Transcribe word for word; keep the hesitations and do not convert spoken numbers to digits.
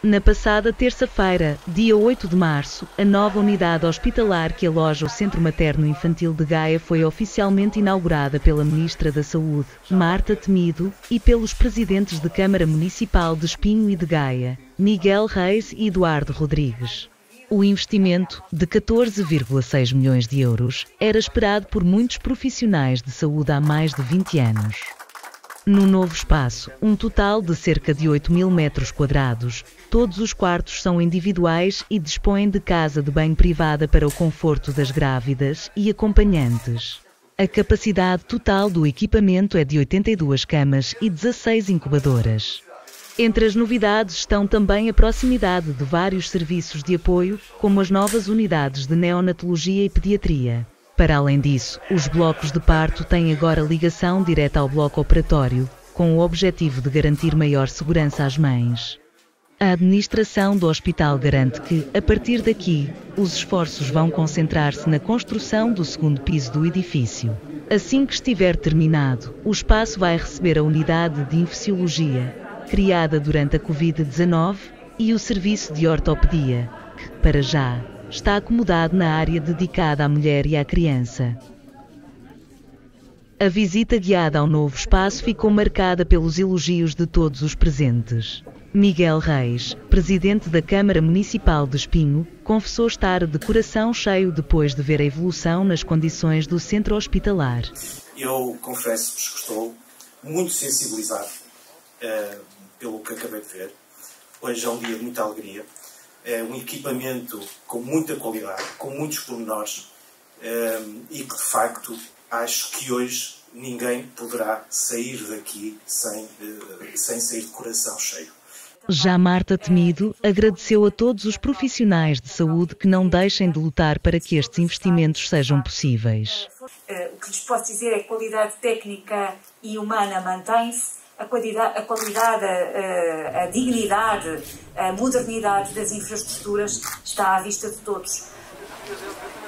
Na passada terça-feira, dia oito de março, a nova unidade hospitalar que aloja o Centro Materno Infantil de Gaia foi oficialmente inaugurada pela Ministra da Saúde, Marta Temido, e pelos presidentes de Câmara Municipal de Espinho e de Gaia, Miguel Reis e Eduardo Rodrigues. O investimento, de catorze vírgula seis milhões de euros, era esperado por muitos profissionais de saúde há mais de vinte anos. No novo espaço, um total de cerca de oito mil metros quadrados, todos os quartos são individuais e dispõem de casa de banho privada para o conforto das grávidas e acompanhantes. A capacidade total do equipamento é de oitenta e duas camas e dezasseis incubadoras. Entre as novidades estão também a proximidade de vários serviços de apoio, como as novas unidades de neonatologia e pediatria. Para além disso, os blocos de parto têm agora ligação direta ao bloco operatório, com o objetivo de garantir maior segurança às mães. A administração do hospital garante que, a partir daqui, os esforços vão concentrar-se na construção do segundo piso do edifício. Assim que estiver terminado, o espaço vai receber a unidade de infecciologia, criada durante a covid dezanove, e o serviço de ortopedia, que, para já, está acomodado na área dedicada à mulher e à criança. A visita guiada ao novo espaço ficou marcada pelos elogios de todos os presentes. Miguel Reis, presidente da Câmara Municipal de Espinho, confessou estar de coração cheio depois de ver a evolução nas condições do centro hospitalar. Eu confesso-vos que estou muito sensibilizado uh, pelo que acabei de ver. Hoje é um dia de muita alegria. É um equipamento com muita qualidade, com muitos pormenores, um, e que de facto acho que hoje ninguém poderá sair daqui sem, uh, sem sair de coração cheio. Já Marta Temido agradeceu a todos os profissionais de saúde que não deixem de lutar para que estes investimentos sejam possíveis. Uh, o que lhes posso dizer é que a qualidade técnica e humana mantém-se. A qualidade, a, qualidade a, a dignidade, a modernidade das infraestruturas está à vista de todos.